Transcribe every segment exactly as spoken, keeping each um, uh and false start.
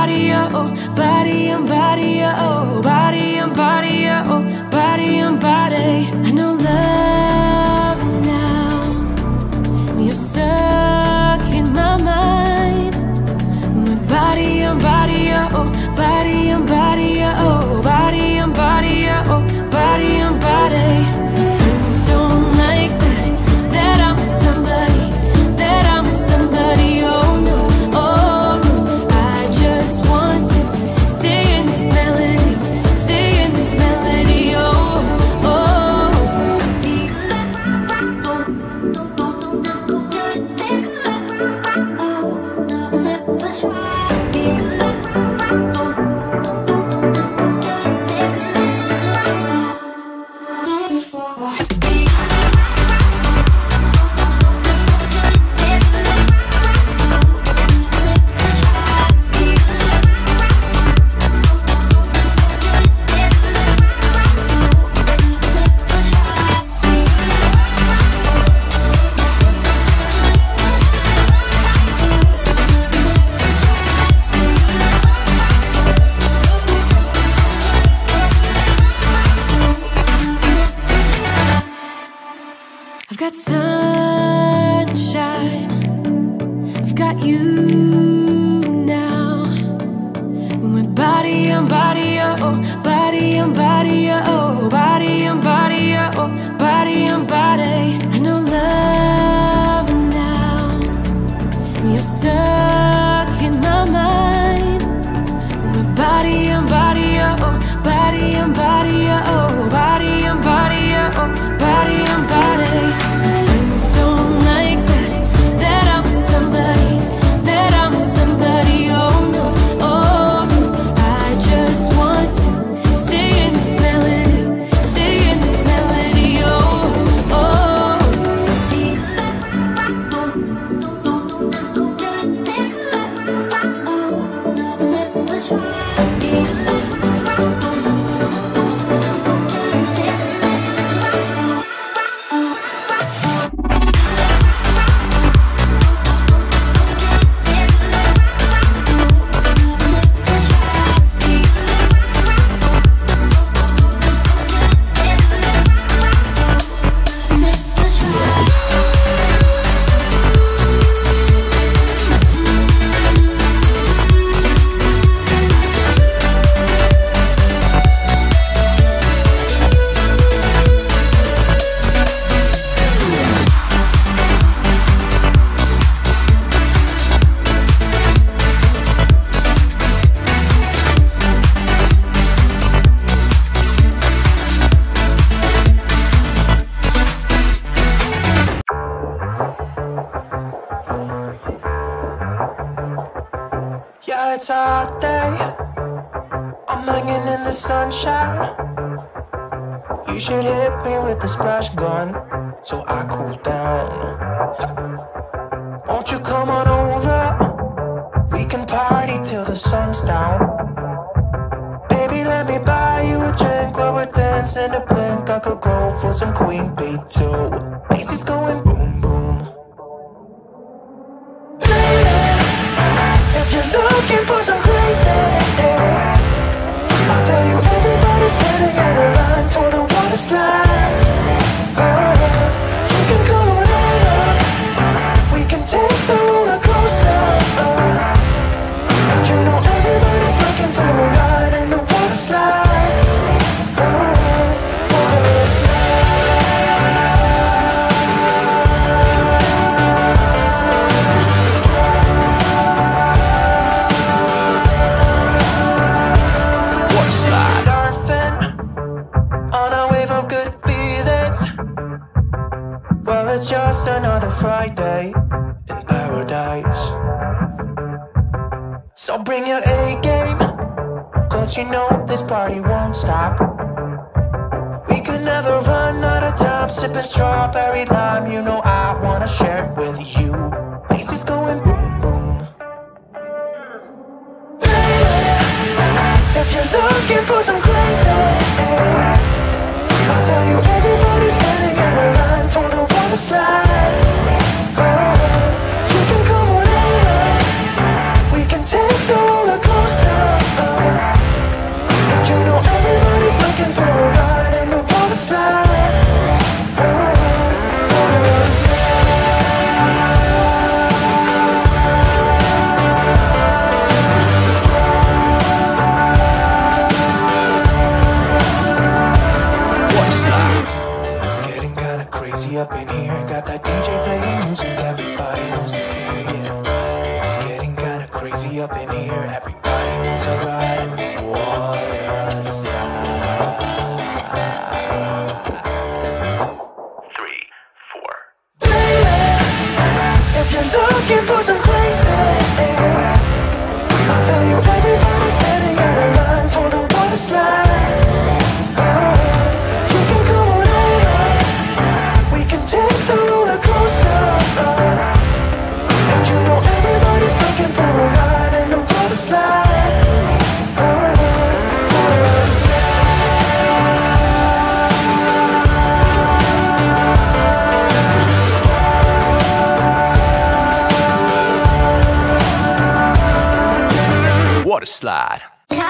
body, oh, body and body, oh, body and body, oh, body and body. I know love now, you're stuck in my mind. My body and body, oh, body and body, oh, body and body, oh, body and body. My friends don't like that, that I'm with somebody, that I'm with somebody, oh no. It's a hot day, I'm hanging in the sunshine. You should hit me with the splash gun so I cool down. Won't you come on over? We can party till the sun's down. Baby, let me buy you a drink while we're dancing a blink. I could go for some Queen Bee too. Macy's going boom boom. If you're looking for some crazy, I'll tell you everybody's standing in a line for the water slide. Oh, you can come on over, we can take the roller coaster. Oh, you know everybody's looking for a ride in the water slide. Oh, water slide. It's just another Friday in paradise. So bring your A game, cause you know this party won't stop. We could never run out of time, sipping strawberry lime. You know I wanna share it with you. Macy's going boom boom. If you're looking for some crazy, I'll tell you everybody's standing in a line for the water slide. Oh, you can come on over, we can take the roller coaster. crazy up in here. Everybody wants a ride in the water slide. Three, four. Baby, if you're looking for some crazy, I'll tell you everybody's standing out of line for the water slide. Uh, you can come on over, we can take the roller coaster. Uh, and you know everybody's looking for a ride in the water slide. Uh, water slide. Water slide.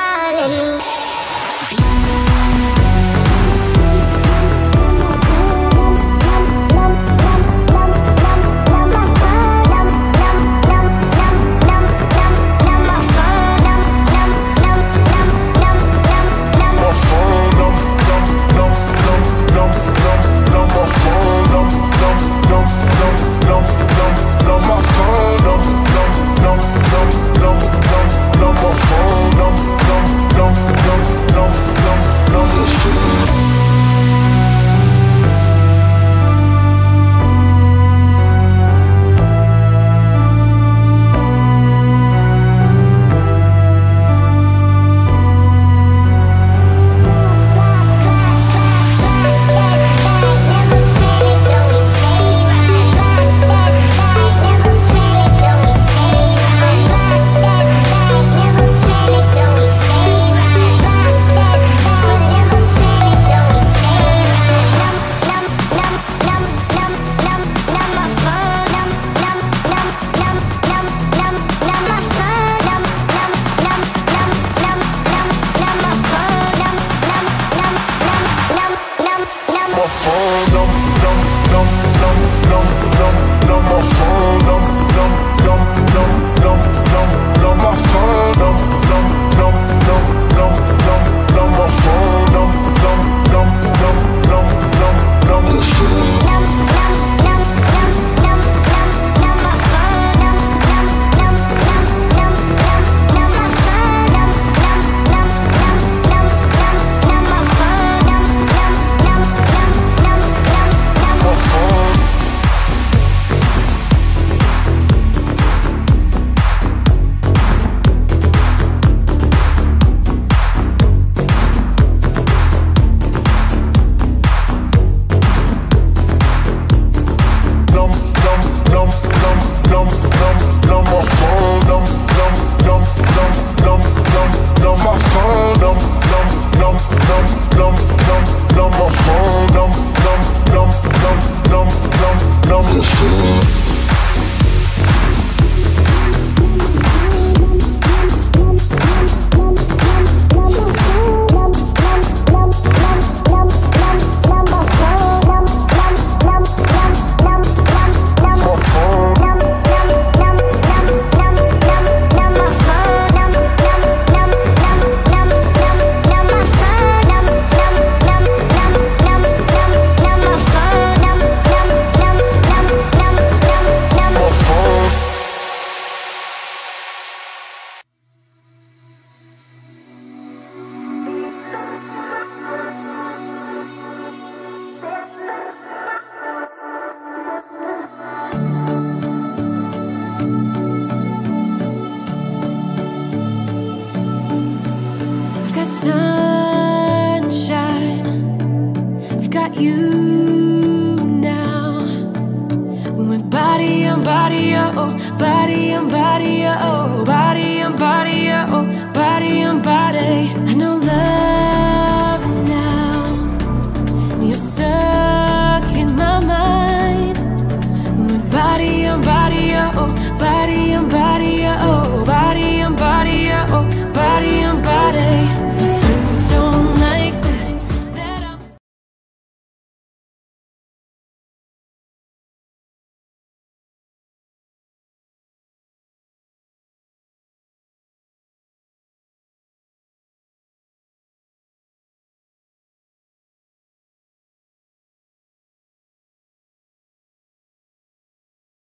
Sunshine, I've got you now. We're body on body, oh, body on body, oh, body on body, oh, body on body. I know love now, and you're stuck.